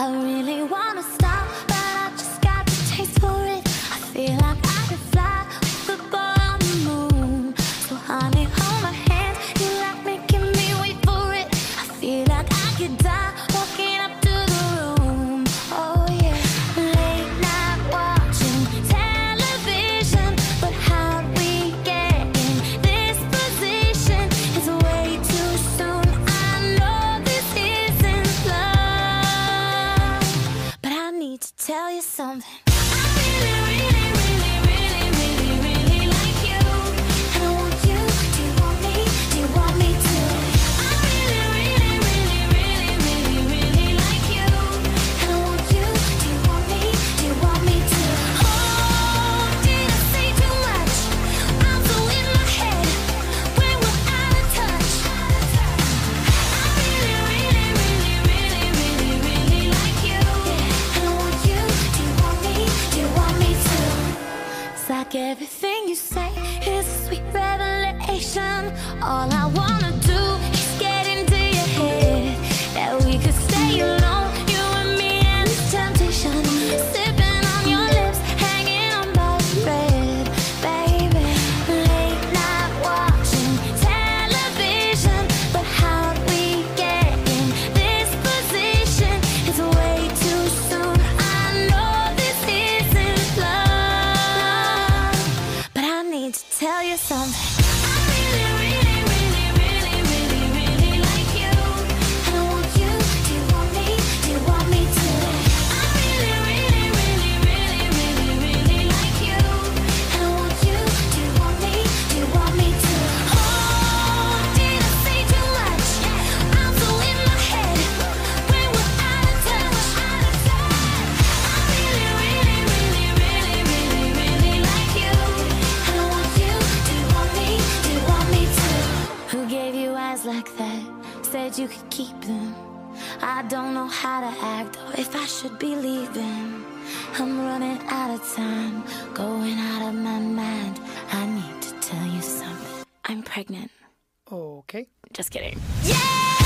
I really wanna stop, but I just got the taste for it. I feel like I could fly with a boy on the moon. So honey, hold my hand, you like making me wait for it. I feel like I could die walking up to the room. Oh yeah, late night watching television, but how'd we get in this position? It's way too soon. I know this isn't love, but I need to tell you something. I really, really, really, really, really, really like you, and I want you. Do you want me? Do you want me to? I really, really, really, really, really, really like you, and I want you. Do you want me? Do you want me to? Oh, did I say too much? I'm so in my head when we're out of touch. I really, really, really, really, really, really like you, and I want you. Do you want me? Do you want me to? It's like everything you say is a sweet revelation. All I wanna do is get into your head, that we could stay alone, you and me and this temptation, sipping on your lips, hanging on by a thread, baby. Late night watching television, but how'd we get in this position? It's way too soon. I know this isn't love, but I need to tell you something. I really, really, really, really, really, really like you, and I want you. Do you want me? Do you want me to? I really, really, really, really, really, really like you, and I want you. Do you want me? Do you want me to? Oh, did I say too much? I'm so in my head when we're out of touch. I really, really, really, really, really, really like you, and I want you. Do you want me? Do you want me to? Who gave you eyes like that? Said you could keep them. I don't know how to act or if I should be leaving. I'm running out of time, going out of my mind. I need to tell you something. I'm pregnant. Okay. Just kidding. Yeah!